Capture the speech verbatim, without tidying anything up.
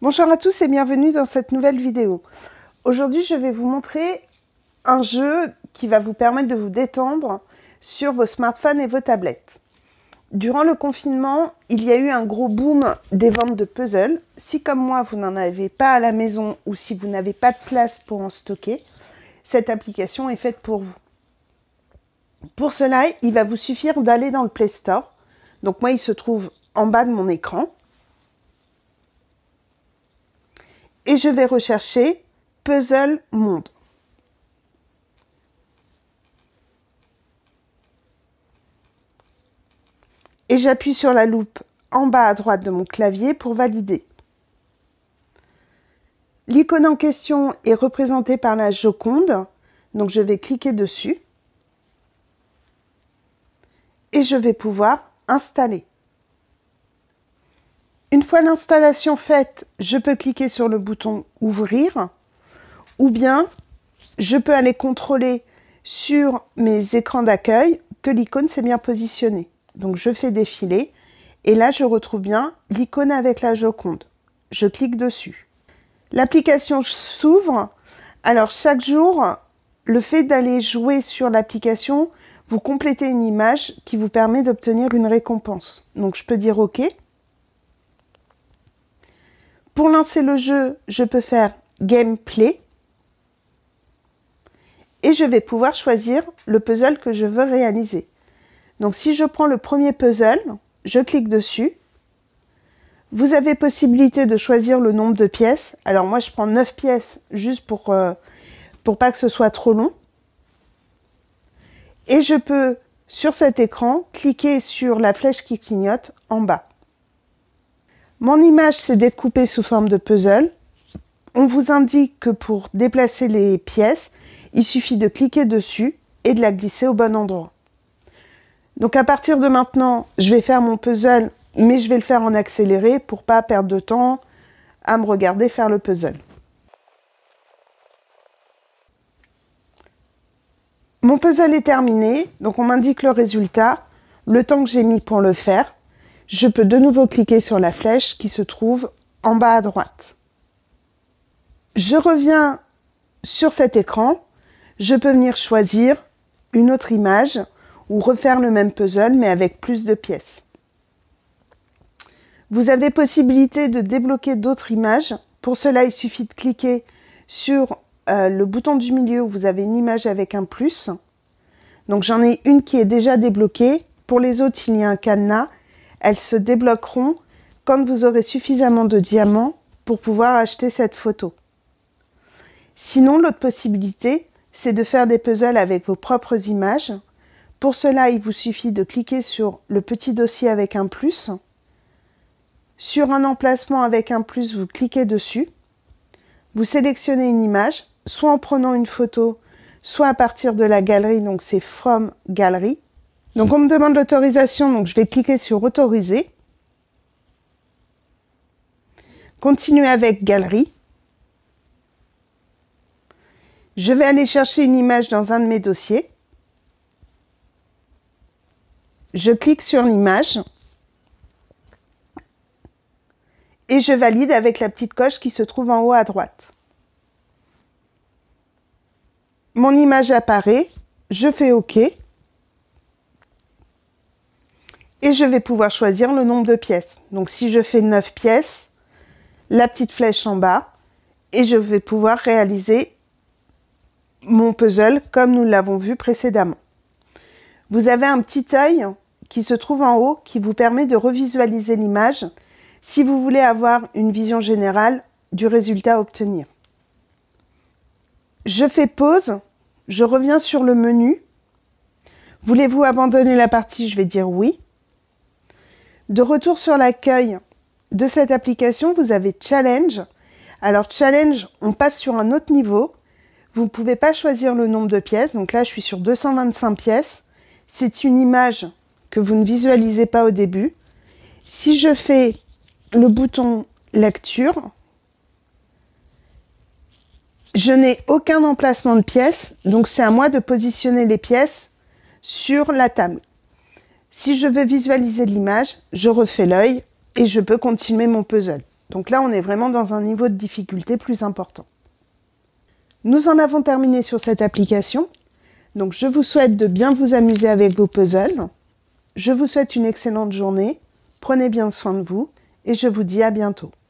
Bonjour à tous et bienvenue dans cette nouvelle vidéo. Aujourd'hui, je vais vous montrer un jeu qui va vous permettre de vous détendre sur vos smartphones et vos tablettes. Durant le confinement, il y a eu un gros boom des ventes de puzzles. Si comme moi, vous n'en avez pas à la maison ou si vous n'avez pas de place pour en stocker, cette application est faite pour vous. Pour cela, il va vous suffire d'aller dans le Play Store. Donc moi, il se trouve en bas de mon écran. Et je vais rechercher Puzzle Monde. Et j'appuie sur la loupe en bas à droite de mon clavier pour valider. L'icône en question est représentée par la Joconde, donc je vais cliquer dessus. Et je vais pouvoir installer. Une fois l'installation faite, je peux cliquer sur le bouton « Ouvrir » ou bien je peux aller contrôler sur mes écrans d'accueil que l'icône s'est bien positionnée. Donc je fais défiler et là je retrouve bien l'icône avec la Joconde. Je clique dessus. L'application s'ouvre. Alors chaque jour, le fait d'aller jouer sur l'application, vous complétez une image qui vous permet d'obtenir une récompense. Donc je peux dire OK. Pour lancer le jeu, je peux faire Gameplay et je vais pouvoir choisir le puzzle que je veux réaliser. Donc si je prends le premier puzzle, je clique dessus. Vous avez possibilité de choisir le nombre de pièces. Alors moi je prends neuf pièces juste pour, euh, pour pas que ce soit trop long. Et je peux sur cet écran cliquer sur la flèche qui clignote en bas. Mon image s'est découpée sous forme de puzzle. On vous indique que pour déplacer les pièces, il suffit de cliquer dessus et de la glisser au bon endroit. Donc à partir de maintenant, je vais faire mon puzzle, mais je vais le faire en accéléré pour pas perdre de temps à me regarder faire le puzzle. Mon puzzle est terminé, donc on m'indique le résultat, le temps que j'ai mis pour le faire. Je peux de nouveau cliquer sur la flèche qui se trouve en bas à droite. Je reviens sur cet écran. Je peux venir choisir une autre image ou refaire le même puzzle mais avec plus de pièces. Vous avez possibilité de débloquer d'autres images. Pour cela, il suffit de cliquer sur euh, le bouton du milieu où vous avez une image avec un plus. Donc j'en ai une qui est déjà débloquée. Pour les autres, il y a un cadenas. Elles se débloqueront quand vous aurez suffisamment de diamants pour pouvoir acheter cette photo. Sinon, l'autre possibilité, c'est de faire des puzzles avec vos propres images. Pour cela, il vous suffit de cliquer sur le petit dossier avec un plus. Sur un emplacement avec un plus, vous cliquez dessus. Vous sélectionnez une image, soit en prenant une photo, soit à partir de la galerie, donc c'est From Gallery. Donc on me demande l'autorisation, donc je vais cliquer sur Autoriser. Continuer avec Galerie. Je vais aller chercher une image dans un de mes dossiers. Je clique sur l'image. Et je valide avec la petite coche qui se trouve en haut à droite. Mon image apparaît. Je fais OK. Et je vais pouvoir choisir le nombre de pièces. Donc si je fais neuf pièces, la petite flèche en bas, et je vais pouvoir réaliser mon puzzle comme nous l'avons vu précédemment. Vous avez un petit œil qui se trouve en haut qui vous permet de revisualiser l'image si vous voulez avoir une vision générale du résultat à obtenir. Je fais pause, je reviens sur le menu. Voulez-vous abandonner la partie? Je vais dire oui. De retour sur l'accueil de cette application, vous avez Challenge. Alors Challenge, on passe sur un autre niveau. Vous ne pouvez pas choisir le nombre de pièces. Donc là, je suis sur deux cent vingt-cinq pièces. C'est une image que vous ne visualisez pas au début. Si je fais le bouton Lecture, je n'ai aucun emplacement de pièces. Donc c'est à moi de positionner les pièces sur la table. Si je veux visualiser l'image, je refais l'œil et je peux continuer mon puzzle. Donc là, on est vraiment dans un niveau de difficulté plus important. Nous en avons terminé sur cette application. Donc je vous souhaite de bien vous amuser avec vos puzzles. Je vous souhaite une excellente journée. Prenez bien soin de vous et je vous dis à bientôt.